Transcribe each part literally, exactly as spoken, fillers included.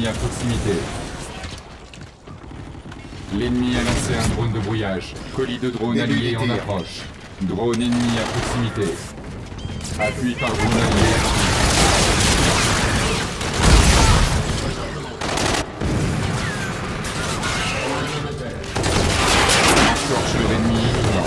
ennemi à proximité. L'ennemi a lancé un drone de brouillage. Colis de drone allié en approche. Drone ennemi à proximité. Appui par drone allié. Scorcheur ennemi imminent.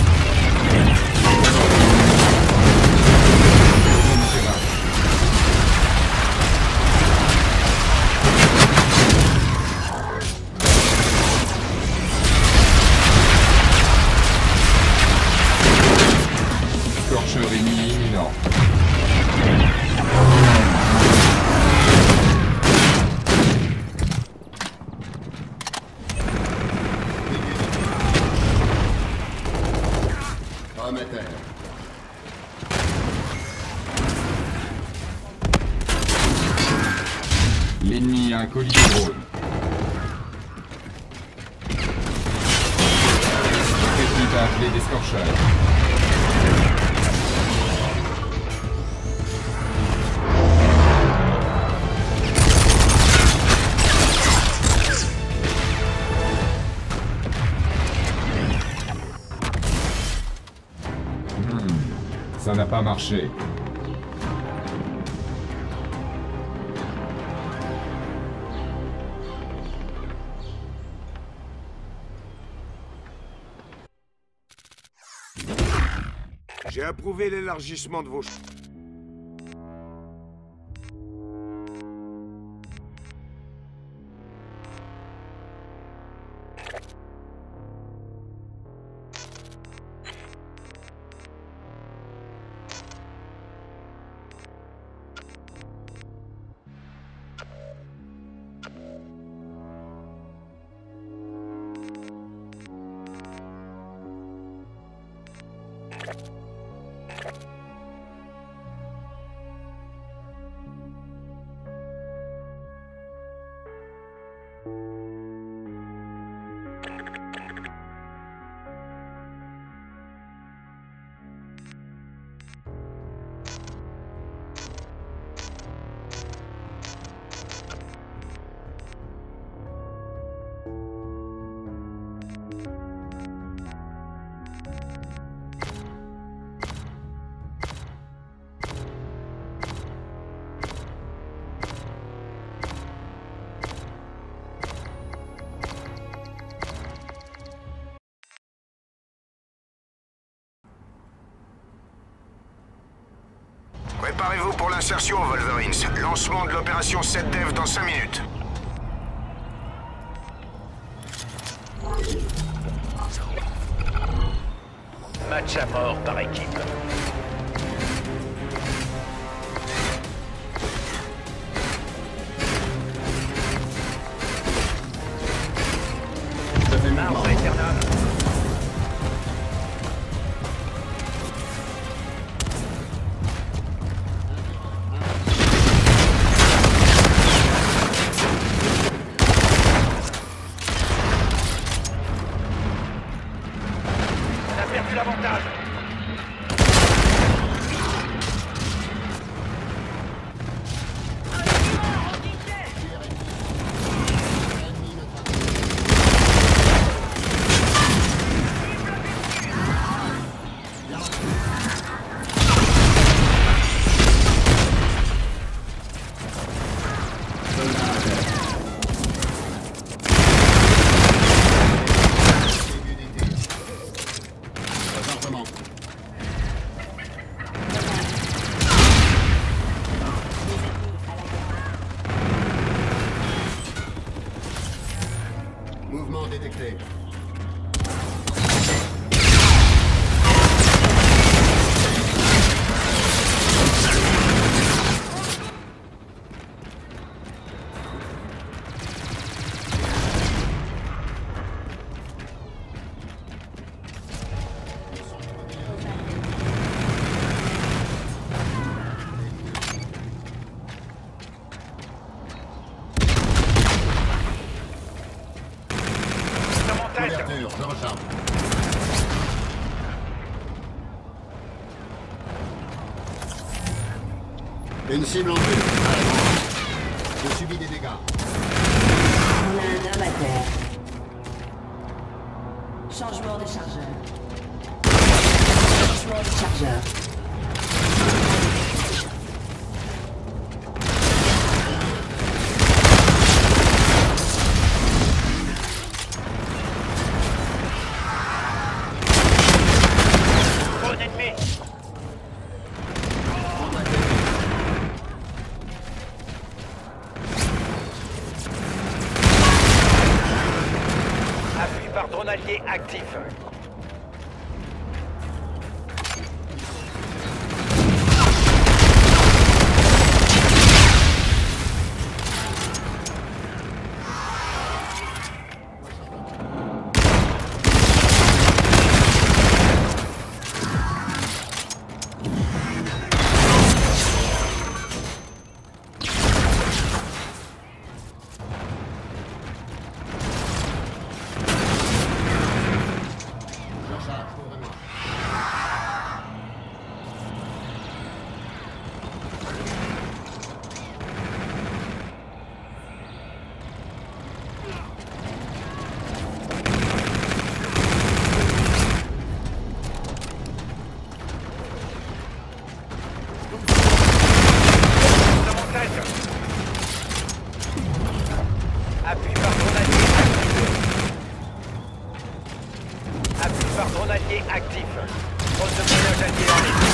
Scorcheur ennemi imminent. L'ennemi a un colis de drone. Notre équipe a appelé des scorcheurs. Hmm, ça n'a pas marché. J'ai approuvé l'élargissement de vos... Préparez-vous pour l'insertion, Wolverines. Lancement de l'opération sept Dev dans cinq minutes. Match à mort par équipe. Arme éternelle. L'avantage. Mouvement détecté. Couverture, je recharge. Une cible en vue. Je suis suivi des dégâts. On a un homme à terre. Changement de chargeur. Changement de chargeur. Drone ennemi. Appui par drone allié actif. Recharge pour demain. De montage. Appui par drone allié actif. Appui par drone allié actif. Drone de voyage allié en ligne.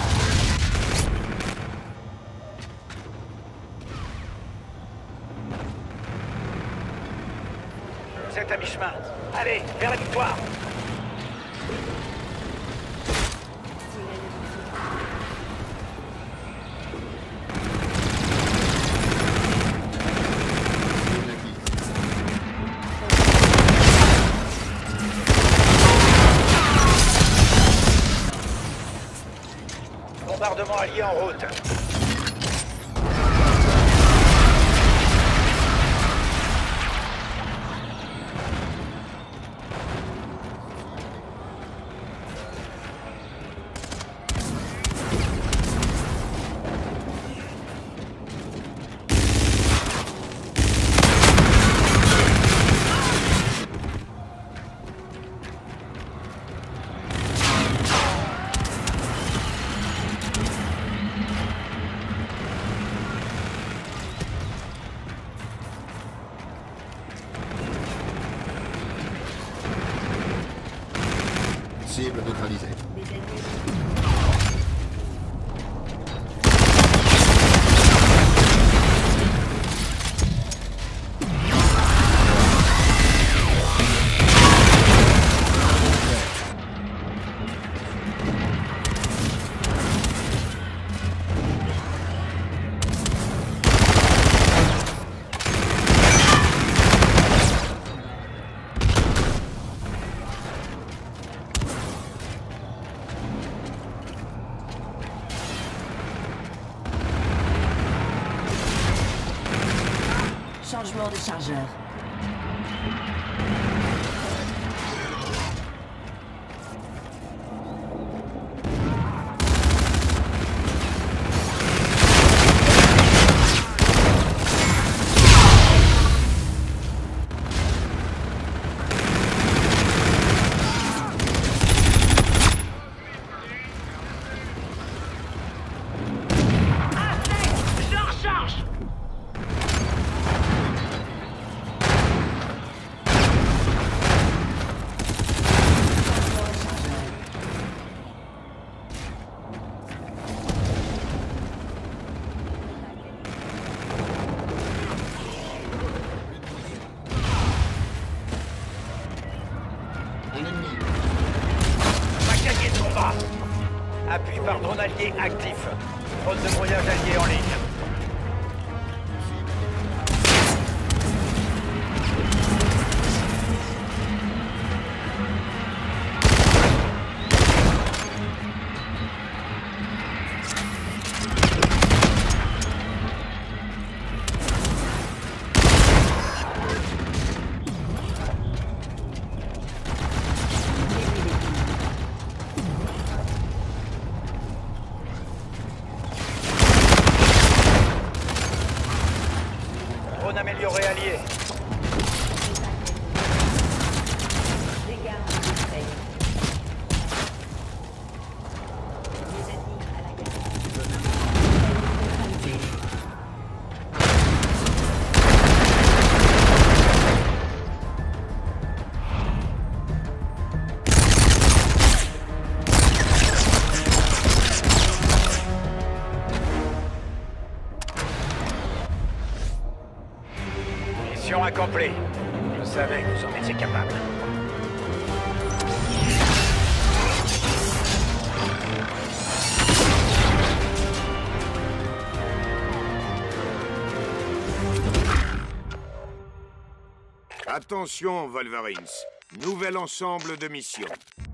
Vous êtes à mi-chemin. Allez, vers la victoire. Bombardement allié en route. Cible neutralisée. Changement de chargeur. Un ennemi. Macaquier de combat. Appui par drone allié actif. Drone de brouillage allié en ligne. Denrée alliée. Dégâts industriels. Les ennemis à la guerre. Neutralisé. Mission accomplie. Je savais que vous en étiez capable. Attention, Wolverines. Nouvel ensemble de missions.